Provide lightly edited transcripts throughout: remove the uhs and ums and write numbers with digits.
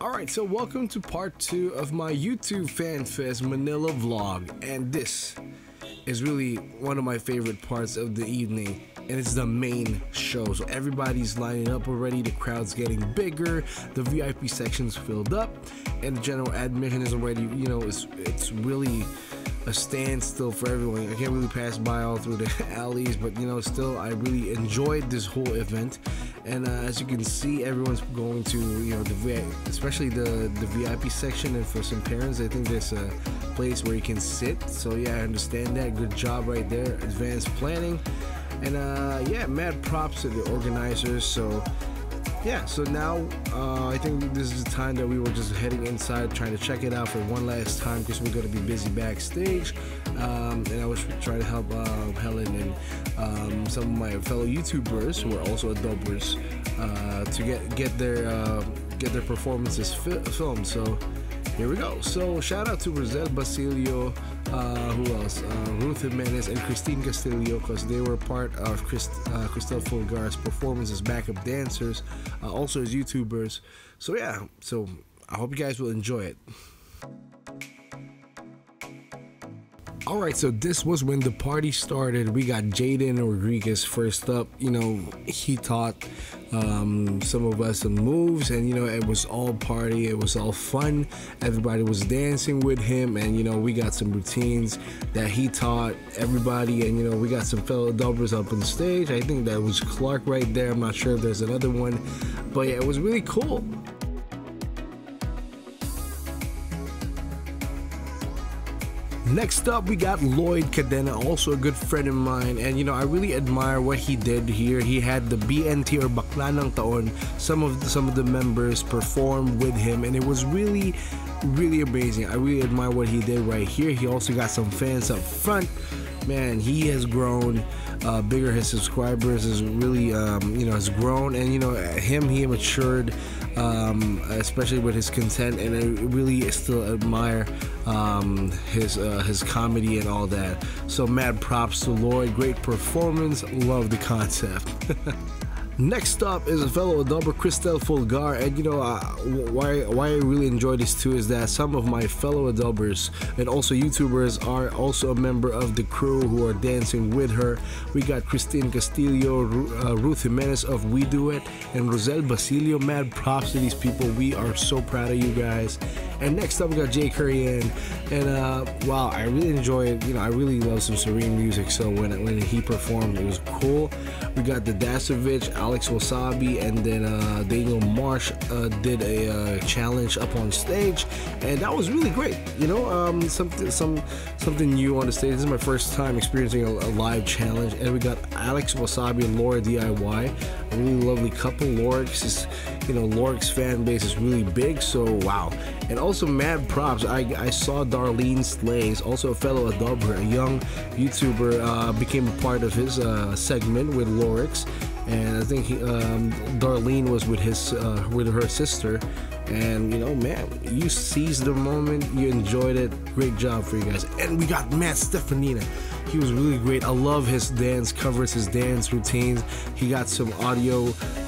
Alright, so welcome to part 2 of my YouTube Fan Fest Manila vlog, and this is really one of my favorite parts of the evening, and it's the main show. So everybody's lining up already, the crowd's getting bigger, the VIP section's filled up, and the general admission is already, it's really a standstill for everyone. I can't really pass by all through the alleys, but still I really enjoyed this whole event. And as you can see, everyone's going to the VIP, especially the VIP section, and for some parents I think there's a place where you can sit. So yeah, I understand that. Good job right there, advanced planning. And yeah, mad props to the organizers. So yeah, so now I think this is the time that we were just heading inside, trying to check it out for one last time, because we're going to be busy backstage. And I was trying to help Helen and some of my fellow YouTubers who are also adobbers to get their performances filmed. So here we go. So shout out to Rosel Basilio, who else? Ruth Jimenez and Christine Castillo, because they were part of Cristel Fulgar's performance as backup dancers, also as YouTubers. So yeah, so I hope you guys will enjoy it. Alright, so this was when the party started. We got Jaden Rodriguez first up. He taught some of us some moves, and it was all party, it was all fun. Everybody was dancing with him, and we got some routines that he taught everybody, and we got some fellow doublers up on the stage. I think that was Clark right there. I'm not sure if there's another one, but yeah, it was really cool. Next up, we got Lloyd Cadena, also a good friend of mine, and I really admire what he did here. He had the BNT or Bakla ng Taon, some of the members perform with him, and it was really amazing. I really admire what he did right here. He also got some fans up front. Man, he has grown bigger. His subscribers is really has grown, and he matured, especially with his content, and I really still admire his comedy and all that. So mad props to Lloyd, great performance, love the concept. Next up is a fellow adobber, Cristel Fulgar, and why I really enjoy this too is that some of my fellow adobbers and also YouTubers are also a member of the crew who are dancing with her. We got Christine Castillo, Ruth Jimenez of We Do It, and Rosel Basilio. Mad props to these people. We are so proud of you guys. And next up we got Jay Currian, and wow, I really enjoyed. I really love some Serene music. So when he performed, it was cool. We got the Dasovich, Alex Wasabi, and then Daniel Marsh did a challenge up on stage, and that was really great. Something new on the stage. This is my first time experiencing a live challenge, and we got Alex Wasabi and Laura DIY, a really lovely couple. Lorik's fan base is really big, so wow. And also mad props, I saw Darlene Slays, also a fellow adobber, a young YouTuber, became a part of his segment with Lorix, and I think Darlene was with her sister, and man, you seized the moment, you enjoyed it. Great job for you guys. And we got Matt Stefanina. He was really great. I love his dance covers, his dance routines. He got some audio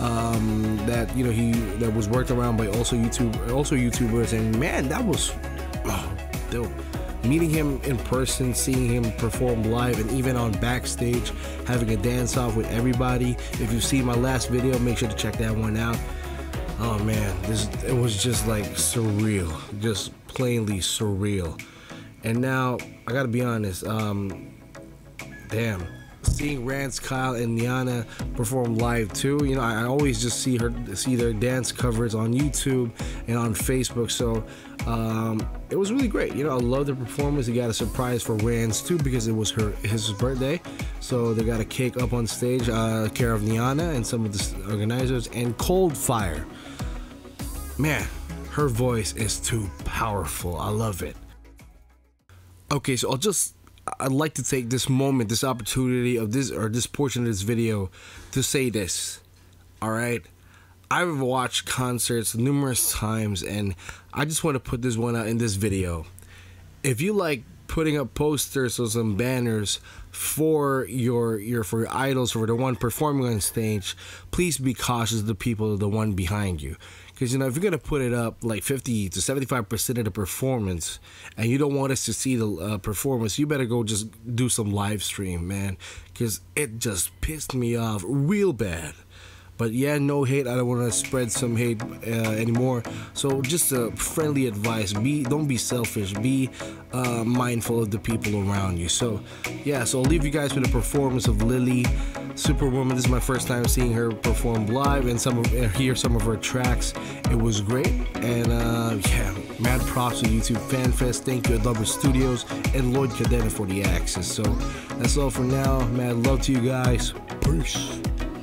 that was worked around by also YouTubers, and man, that was dope. Meeting him in person, seeing him perform live, and even on backstage, having a dance off with everybody. If you've seen my last video, make sure to check that one out. Oh man, it was just like surreal, just plainly surreal. And now I gotta be honest, damn, seeing Rance, Kyle, and Niana perform live too. I always just see their dance covers on YouTube and on Facebook. So it was really great. I love the performance. They got a surprise for Rance too, because it was his birthday. So they got a cake up on stage, care of Niana and some of the organizers. And Cold Fire, man, her voice is too powerful. I love it. Okay, so I'd like to take this moment, this opportunity of this portion of this video to say this. Alright, I've watched concerts numerous times, and I just want to put this one out in this video. If you like putting up posters or some banners for your idols, for the one performing on stage, please be cautious of the people, the one behind you, Because, you know, if you're gonna put it up like 50 to 75% of the performance, and you don't want us to see the performance, you better go just do some live stream, man. Because it just pissed me off real bad. But yeah, no hate. I don't want to spread some hate anymore. So just a friendly advice: don't be selfish. Be mindful of the people around you. So yeah, so I'll leave you guys with a performance of Lily, Superwoman. This is my first time seeing her perform live, and hear some of her tracks. It was great, and yeah, mad props to YouTube FanFest. Thank you, Adobe Studios and Lloyd Cadena for the access. So that's all for now. Mad love to you guys. Peace.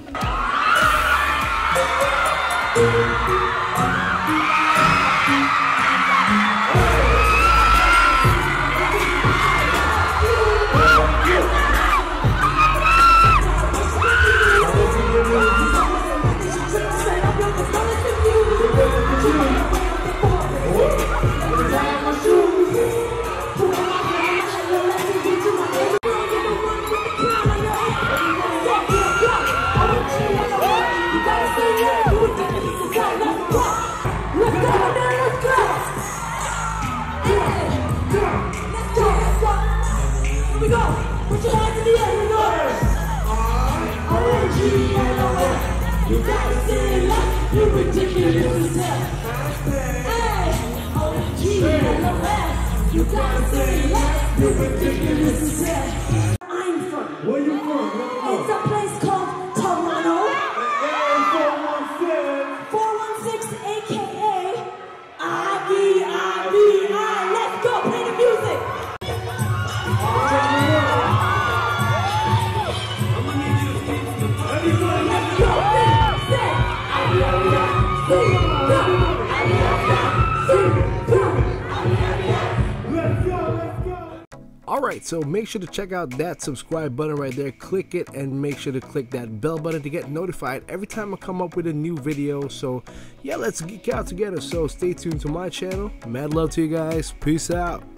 Put your hands in the air, we go. R-O-G-L-O-S. You gotta say it like you ridiculous as hell. Hey, R-O-G-L-O-S. You gotta say it like you ridiculous as hell. I'm from. Where you from? It's a place called Toronto. 416, aka I-E-I-B-I. Let's go, play the music. Alright, so make sure to check out that subscribe button right there. Click it and make sure to click that bell button to get notified every time I come up with a new video. So yeah, let's geek out together. So stay tuned to my channel. Mad love to you guys. Peace out.